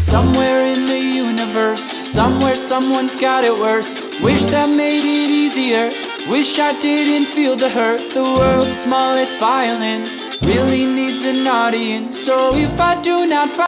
Somewhere in the universe, somewhere someone's got it worse. Wish that made it easier, wish I didn't feel the hurt. The world's smallest violin really needs an audience. So if I do not find